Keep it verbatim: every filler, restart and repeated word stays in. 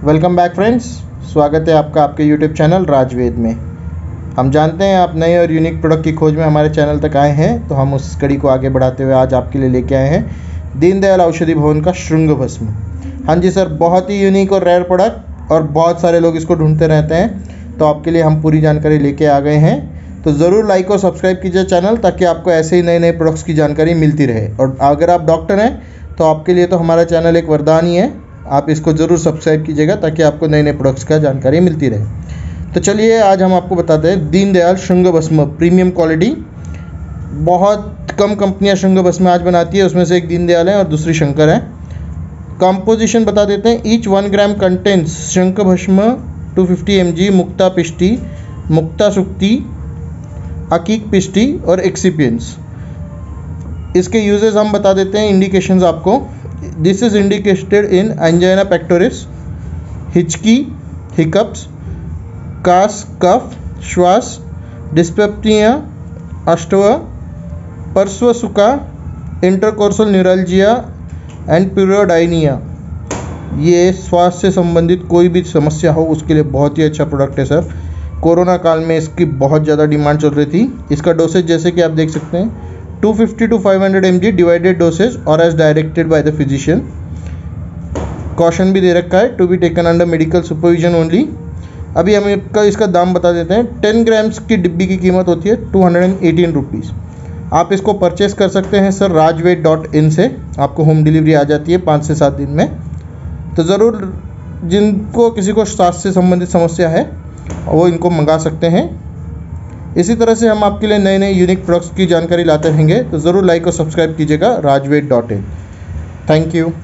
Welcome back friends, स्वागत है आपका आपके यूट्यूब चैनल राजवेद में। हम जानते हैं आप नए और यूनिक प्रोडक्ट की खोज में हमारे चैनल तक आए हैं, तो हम उस कड़ी को आगे बढ़ाते हुए आज आपके लिए लेके आए हैं दीनदयाल औषधि भवन का श्रृंग भस्म। हाँ जी सर, बहुत ही यूनिक और रेयर प्रोडक्ट और बहुत सारे लोग इसको ढूंढते रहते हैं, तो आपके लिए हम पूरी जानकारी लेके आ गए हैं। तो ज़रूर लाइक और सब्सक्राइब कीजिए चैनल, ताकि आपको ऐसे ही नए नए प्रोडक्ट्स की जानकारी मिलती रहे। और अगर आप डॉक्टर हैं तो आपके लिए तो हमारा चैनल एक वरदान ही है, आप इसको ज़रूर सब्सक्राइब कीजिएगा ताकि आपको नए नए प्रोडक्ट्स का जानकारी मिलती रहे। तो चलिए आज हम आपको बताते हैं दीनदयाल श्रृंग भस्म प्रीमियम क्वालिटी। बहुत कम कंपनियां श्रृंग भस्म आज बनाती है, उसमें से एक दीनदयाल है और दूसरी शंकर है। कंपोजिशन बता देते हैं। ईच वन ग्राम कंटेंट्स शंख भस्म टू फिफ्टी एम जी मुक्ता पिष्टी, मुक्ता सुक्ति, अकीक पिष्टी और एक्सिपियंस। इसके यूजेस हम बता देते हैं, इंडिकेशंस आपको। This is indicated in angina pectoris, हिचकी, हिकअप्स, कास, कफ, श्वास, डिस्पेप्टिया, अष्टव, पर्श्वसुका, इंटरकोर्सल न्यूरल्जिया एंड पीरियोडाइनिया। ये श्वास से संबंधित कोई भी समस्या हो उसके लिए बहुत ही अच्छा प्रोडक्ट है सर। कोरोना काल में इसकी बहुत ज़्यादा डिमांड चल रही थी। इसका डोसेज जैसे कि आप देख सकते हैं two fifty two five hundred M G divided dosage और as directed by the physician. Caution भी दे रखा है, to be taken under medical supervision only. अभी हम इसका इसका दाम बता देते हैं। टेन ग्राम्स की डिब्बी की कीमत होती है two hundred and eighteen rupees. आप इसको परचेस कर सकते हैं सर राजवेद डॉट इन से, आपको होम डिलीवरी आ जाती है पाँच से सात दिन में। तो ज़रूर जिनको किसी को स्वास्थ्य से संबंधित समस्या है वो इनको मंगा सकते हैं। इसी तरह से हम आपके लिए नए नए यूनिक प्रोडक्ट्स की जानकारी लाते रहेंगे, तो ज़रूर लाइक और सब्सक्राइब कीजिएगा Rajved dot in. Thank you.